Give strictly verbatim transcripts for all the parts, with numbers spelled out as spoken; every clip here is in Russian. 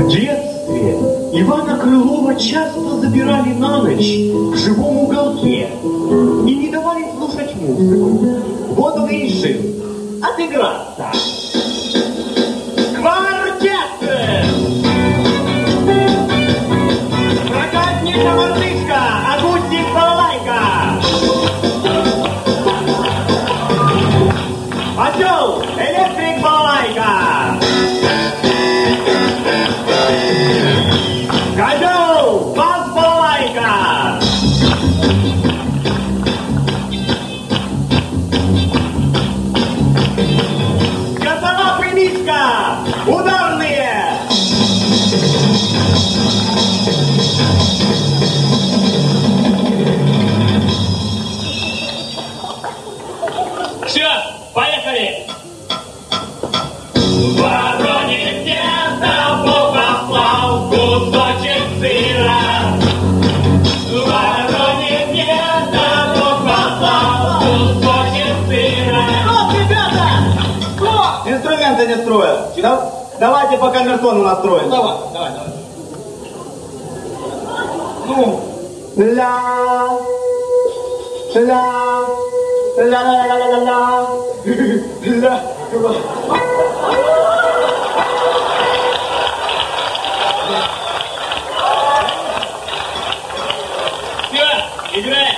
детстве Ивана Крылова часто забирали на ночь в живом уголке и не давали слушать музыку. Вот он и решил отыграться. Квартет! Прокатница мартышка, акустик балалайка. Осел, электрик балалайка. Козел, бас балалайка. Косолап и мишка, ударные. Все, поехали! Воронит где-то Бог послал кусочек сыра. Воронит где-то Бог послал кусочек сыра. Стоп, ребята! Стоп! Инструменты не строят. Да? Давайте по камертону настроим. Давай, давай, давай. Ну, ля, ля, ля-ля-ля-ля-ля-ля, ля. Все, играем!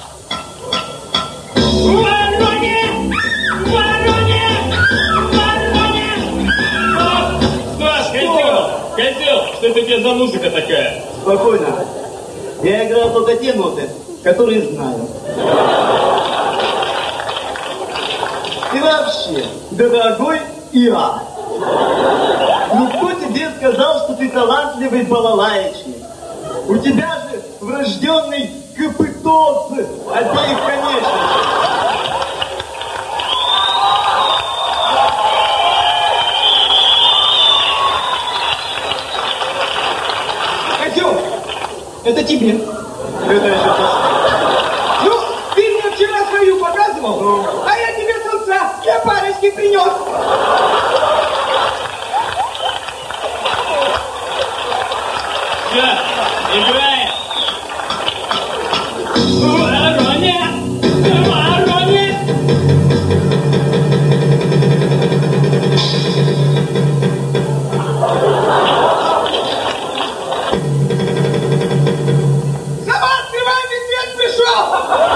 Воронит! Воронит! Воронит! Стоп, козел! Козел, что это у тебя за музыка такая? Спокойно. Я играл только те ноты, которые знаю. И вообще, дорогой Иа, ну кто тебе сказал, что ты талантливый балалаечник? У тебя же врожденный копытоз обеих конечностей. Козел, это тебе. Это еще что? Ну, ты мне вчера свою показывал, Ну. а я тебе с утра для парочки принес. Все, играем! Воронит! Воронит! Сама открывай, медведь пришел.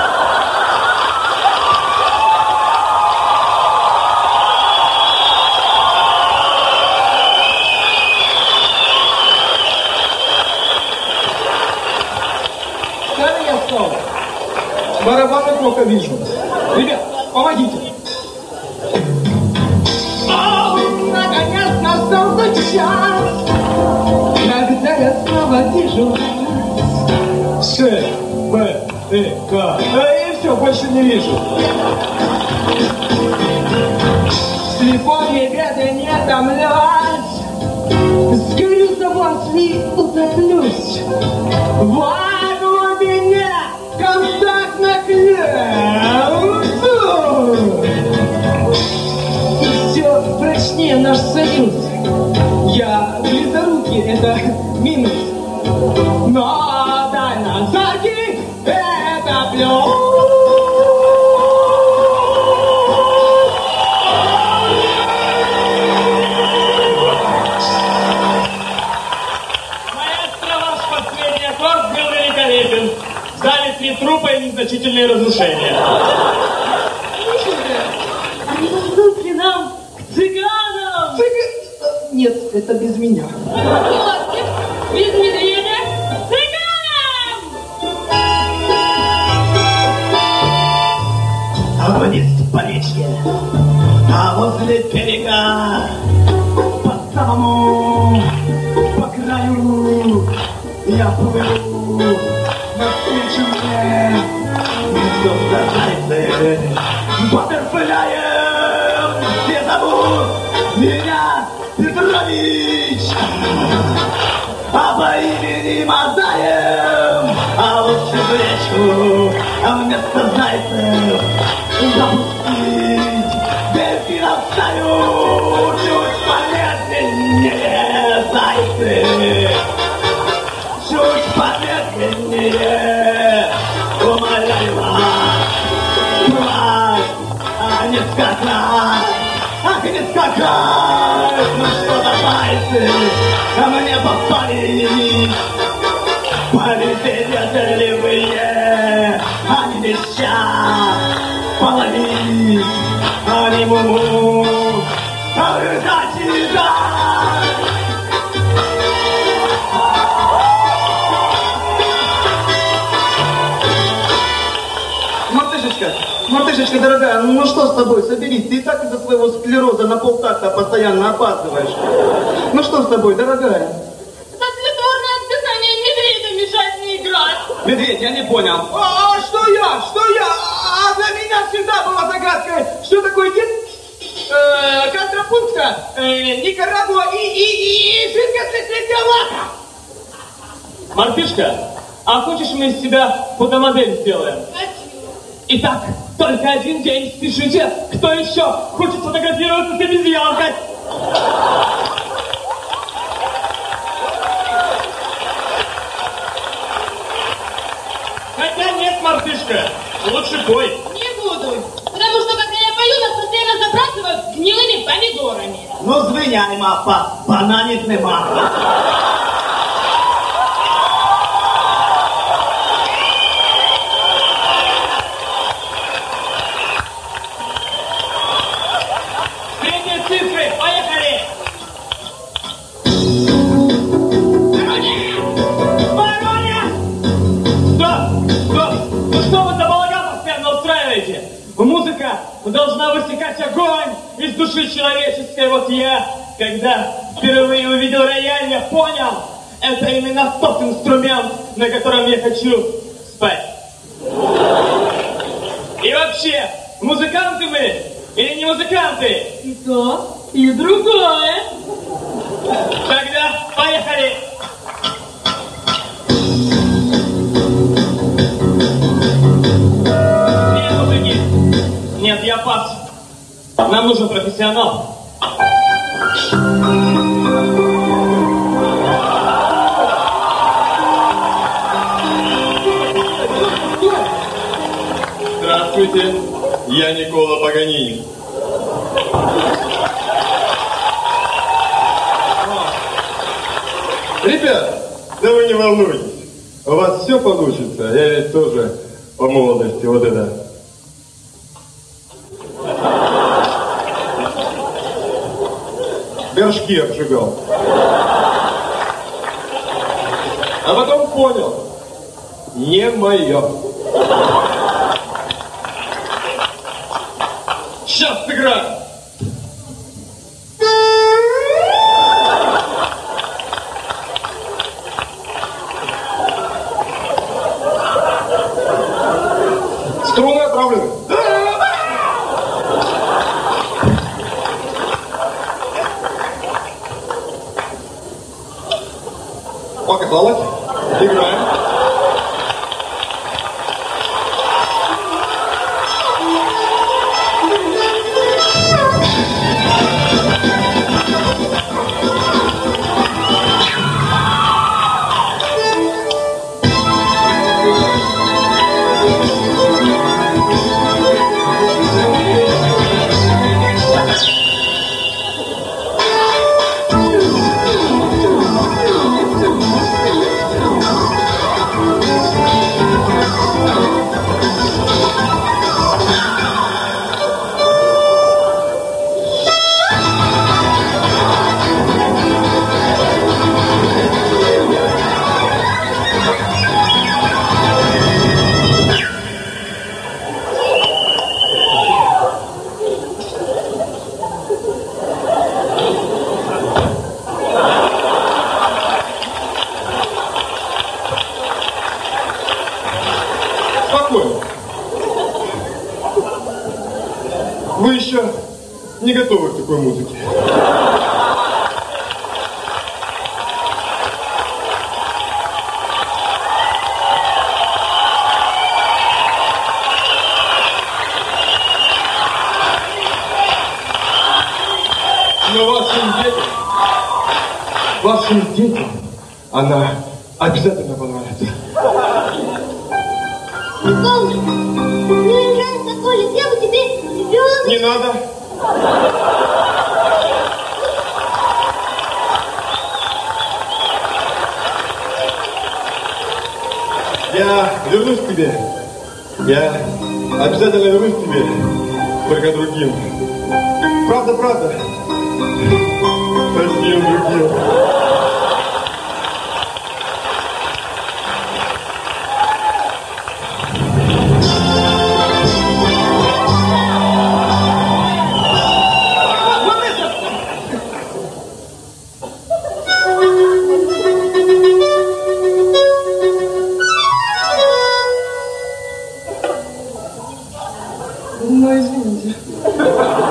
Старый я стал. Барабаны плохо вижу. Ребят, помогите. О, наконец настал тот час, когда я снова вижу. Ш, Б, Э, К. И все, больше не вижу. Слепой беды не томлюсь, сгорю за вас и утоплюсь. В глубине контактных лет. И все прочнее наш союз. Я близорукий, это минус. Но дальнозоркий — это плюс. Маэстро, ваш последний аккорд был великолепен. В зале три трупа и незначительные разрушения. Они идут ли нам к цыганам? Цыга- Нет, это без меня. Гости, без медведя, к цыганам! А вниз по речке, а возле берега, по самому, по краю, я плыву навстречу мне. Солнце баттерфляем, все зовут меня Петрович, а по имени Мазаев, а лучше в речку, а вместо зайцев запустить дельфинов стаю чуть помедленнее. зайцы, чуть помедленнее, умоляю вас, вас, а не скакать, ах, не скакать, ну что-то зайцы ко мне попались, полетели дождливые, они вещат, половись, они муму, а рыдать да. Мартышечка, мартышечка дорогая, ну что с тобой, соберись, ты и так из-за своего склероза на полтакта постоянно опаздываешь. Ну что с тобой, дорогая? Тлетворное отдыхание медведя мешает мне играть. Медведь, я не понял. А, а что я? Что я? А для меня всегда была загадкой, что такое дед? Э, контрапункта, э, Никарагуа и, и, и, и жидкостная средняя лака. Мартышка, а хочешь мы из себя фотомодель сделаем? Итак, только один день, спешите. Кто еще хочет фотографироваться с обезьянкой? Хотя нет, мартышка, лучше пой. Не буду, потому что когда я пою, нас постоянно забрасывают гнилыми помидорами. Ну, звиняй, мапа, бананів нема. Средние цифры, поехали! Вороня! Стоп! Стоп! Ну что вы за балаган постоянно устраиваете? Музыка должна высекать огонь из души человеческой. Вот я, когда впервые увидел рояль, я понял, это именно тот инструмент, на котором я хочу спать. И вообще, музыканты мы или не музыканты? И то, и другое. Тогда поехали! Нет, мужики, нет, я пас. Нам нужен профессионал. Здравствуйте, я Никола Паганини. Ребят, да вы не волнуйтесь, у вас все получится, я ведь тоже по молодости вот это. Горшки обжигал. А потом понял, не мое. Сейчас сыграю. Струны отправлены. Показалось. Играем. Вы еще не готовы к такой музыке. Но вас семь детей. вашим детям она обязательно понравится. Солнышко, мне нравится Коля, я бы тебе ребенок. Не надо. Я вернусь к тебе. Я обязательно вернусь к тебе, только другим. Правда, правда. Одним другим. Ну, извините.